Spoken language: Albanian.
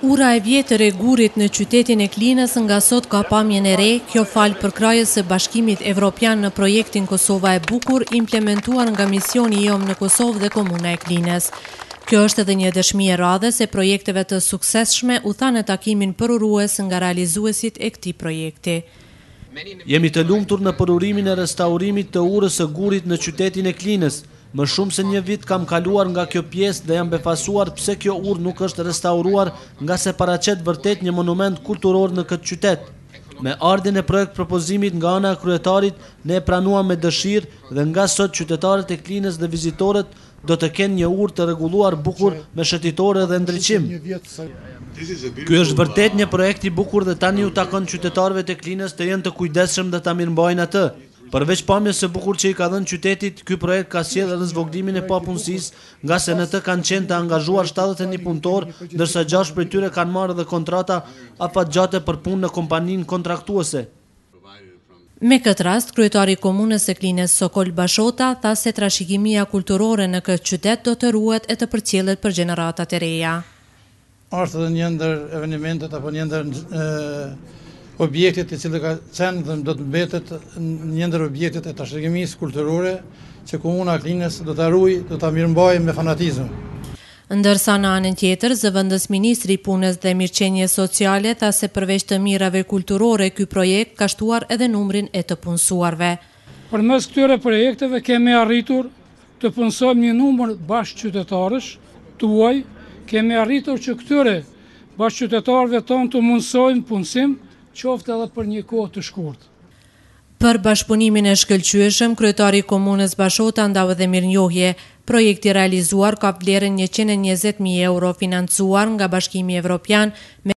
Ura e vjetër e Gurit në qytetin e Klinës nga sot ka pamjen e re, kjo falë përkrajës së Bashkimit Evropian në projektin Kosova e Bukur, implementuar nga misioni JOM në Kosovë dhe Komuna e Klinës. Kjo është edhe një dëshmi e radhës e projekteve të suksesshme, u tha në takimin përurues nga realizuesit e këtij projekti. Jemi të lumtur në përurimin e restaurimit të urës së Gurit në qytetin e Klinës. Më shumë se një vit kam kaluar nga kjo pjesë dhe jam befasuar pse kjo urë nuk është restauruar, nga se paraqet vërtet një monument kulturor në këtë qytet. Me ardhin e projekt propozimit nga ana e kryetarit, ne e pranuam me dëshirë dhe nga sot qytetarët e Klinës dhe vizitorët do të kenë një urë të rregulluar bukur me shëtitore dhe ndriçim. Ky është vërtet një projekt i bukur dhe tani u takon qytetarëve të Klinës të jenë të kujdesshëm dhe ta mirëmbajnë atë. Përveç pamjes së bukur që i ka dhënë qytetit, ky projekt ka sjellë edhe zvogëlimin e papunësisë, nga se në të kanë qenë të angazhuar 71 punëtor, ndërsa 6 prej tyre kanë marrë edhe kontrata afatgjate për punë në kompaninë kontraktuese. Me këtë rast, kryetari i Komunës së Klinës Sokol Bashota tha se trashëgimia kulturore në këtë qytet do të ruhet e të përcjellet për gjeneratat e reja. Është edhe një ndër evenimentet apo një ndër objektet i cilë ka qenë dhe do të mbetet një ndër objektet e trashëgimisë kulturore që Komuna e Klinës do ta ruajë, do ta mirëmbajë me fanatizëm. Ndërsa në anën tjetër, zëvendës ministri i punës dhe mirëqenies sociale tha se përveç të mirave kulturore, ky projekt ka shtuar edhe numrin e të punësuarve. Përmes këtyre projekteve kemi arritur të punësojmë një numër bashkëqytetarësh tuaj, kemi arritur që këtyre bashkëqytetarëve tonë të mundsojmë punësim, qoftë edhe për një kohë të shkurtë. Për bashkëpunimin e shkëlqyeshëm, kryetari i Komunës Bashota ndau edhe mirënjohje. Projekti realizuar ka vlerën 120.000 euro financuar nga Bashkimi Evropian me